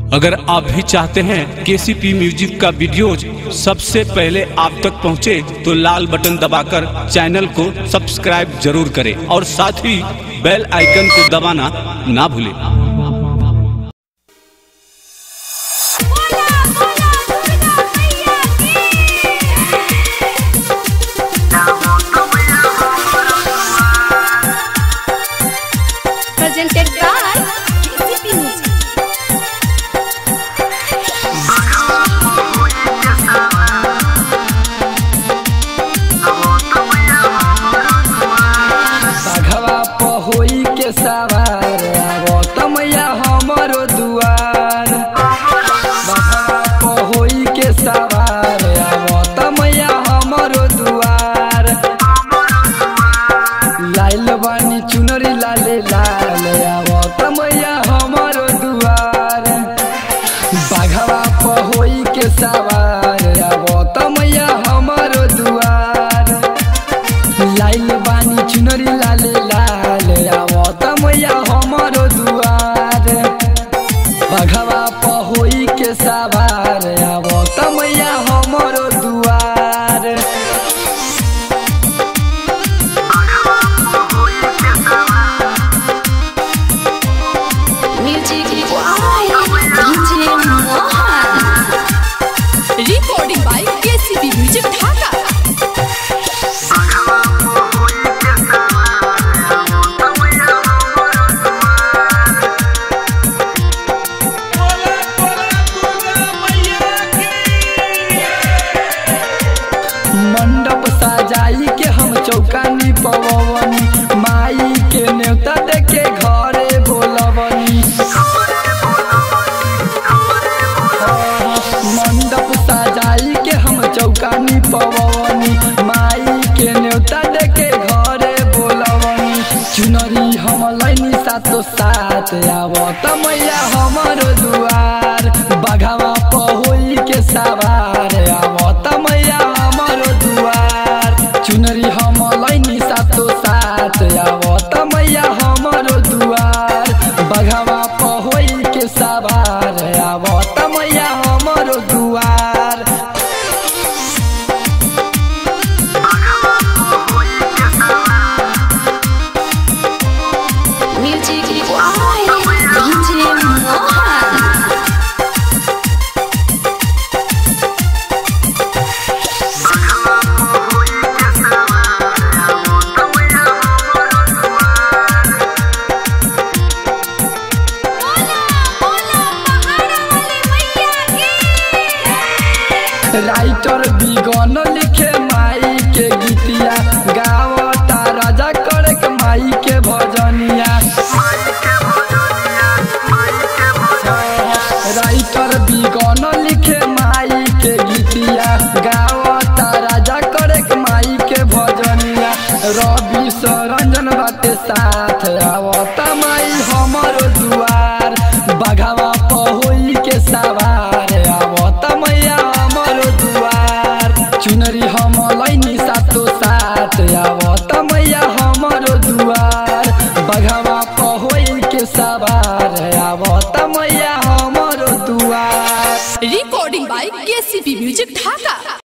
अगर आप भी चाहते हैं केसीपी म्यूजिक का वीडियोज सबसे पहले आप तक पहुंचे तो लाल बटन दबाकर चैनल को सब्सक्राइब जरूर करें और साथ ही बेल आइकन को दबाना ना भूलें। Presented by KCP Music. बाघवा पहोई के सवार आवत मैया हमरो दुआर। बाघवा पहोई के सवार आवत मैया हमरो दुआर। लाइल बानी चुनरी लाले लाल आवत मैया हमरो दुआर। बाघवा पहोई के सवार आवत मैया हमरो दुआर। लाइल बानी चुनरी लाले लाल आवत मैया हमरो दुआर। बाघवा पहोई के सवार आवत मैया हमरो दुआर। Music by DJ Mohan. Recording by KCP Music Dhaka. मंडप सजाई के हम चौकानी पवनी माई के न्योता देके घरे बोलवनी। मंडप सजाई के हम चौकानी पवनी माई के न्योता देके घरे बोलवनी। चुनरी हम लैनी सातो साथ आवत मैया हमरो दुआर। बाघवा पहोई के सवार आवत मैया हमरो दुआर। चुनरी हम लैनी सातो साथ आवत मैया हमरो दुआर। बाघवा पहोई के सवार आवत मैया हमरो दुआर। Music by DJ Mohan. Writer Bigan लिखे माई के गीतिया गावता राजा करे के माई के भजनिया। राइटर बिगन लिखे माई के गीतिया गावता राजा करे के माई के भजनिया। रवि सरंजन बाटे साथ